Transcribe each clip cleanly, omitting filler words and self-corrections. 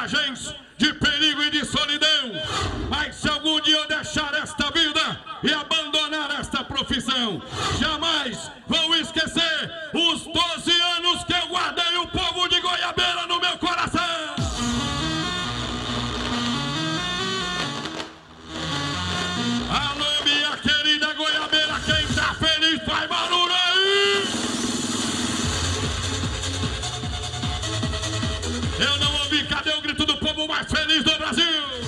paragens de perigo e de solidão. Mas se algum dia eu deixar esta vida e abandonar esta profissão, jamais vou esquecer os 12 anos que eu guardei o povo de Goiabeira no meu coração. Alô, minha querida Goiabeira, quem tá feliz faz barulho aí! Eu não ouvi, cadê o grito do povo mais feliz do Brasil?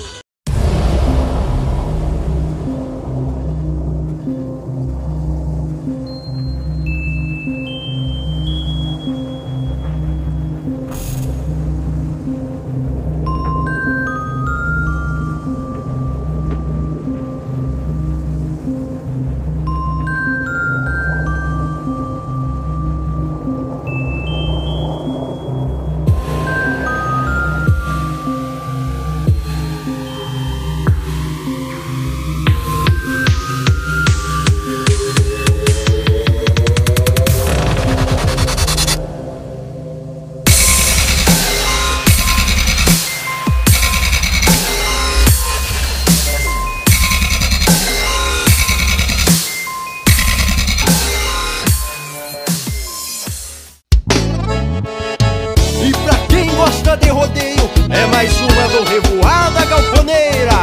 De rodeio, é mais uma do Revoada Galponeira.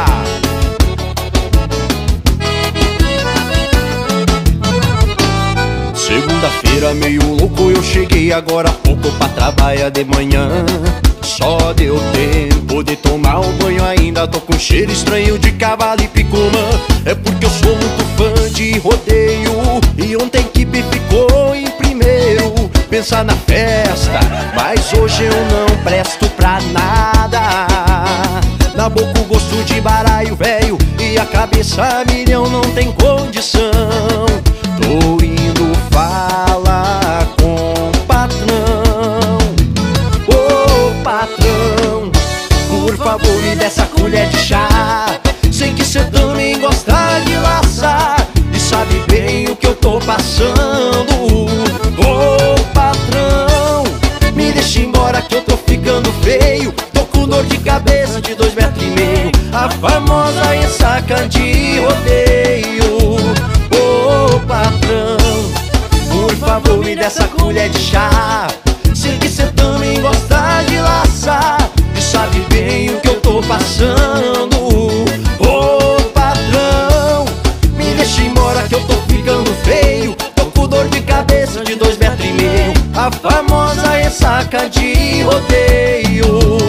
Segunda-feira meio louco, eu cheguei agora há pouco pra trabalhar de manhã. Só deu tempo de tomar um banho, ainda tô com cheiro estranho de cavalo e picumã. É porque eu sou muito fã de rodeio e ontem a equipe ficou em primeiro. Pensar na festa, mas hoje eu não presto pra nada. Na boca o gosto de baralho velho e a cabeça a milhão, não tem condição. Tô indo falar com o patrão. Ô patrão, por favor me dê essa colher de chá. Sei que cê também gosta de laçar e sabe bem o que eu tô passando. Ô patrão, me deixa embora que eu tô ficando feio. Tô com dor de cabeça de 2,5 metros, a famosa ressaca de rodeio. Ô patrão, por favor me dê essa colher de chá. Sei que cê também gosta de laçar e sabe bem o que eu tô passando. Ô patrão, me deixa embora que eu tô ficando feio. Tô com dor de cabeça de 2,5 metros, a famosa ressaca de rodeio.